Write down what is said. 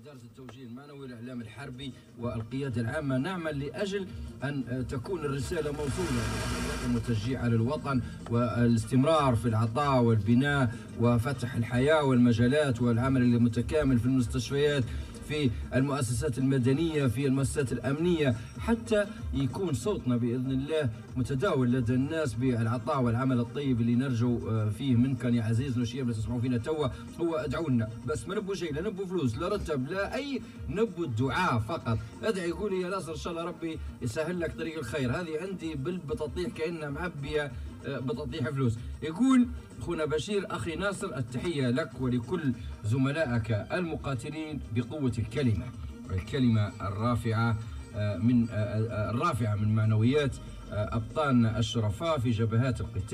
إدارة التوجيه المعنوي والإعلام الحربي والقيادة العامة نعمل لأجل أن تكون الرسالة موصولة والتشجيع على الوطن والاستمرار في العطاء والبناء وفتح الحياة والمجالات والعمل المتكامل في المستشفيات، في المؤسسات المدنية، في المؤسسات الأمنية، حتى يكون صوتنا بإذن الله متداول لدى الناس بالعطاء والعمل الطيب اللي نرجو فيه منكم يا عزيزنا الشياب اللي تسمعوا فينا توا. هو ادعوا لنا بس، ما نبوا شيء، لا نبوا فلوس لا رتب لا أي، نبوا الدعاء فقط. ادعي يقول لي يا ناصر إن شاء الله ربي يسهل لك طريق الخير، هذه عندي بالبطاطيح كأنها معبية بطاطيح فلوس. يقول أخونا بشير أخي ناصر التحية لك ولكل زملائك المقاتلين بقوة الكلمة الرافعة من معنويات أبطالنا الشرفاء في جبهات القتال.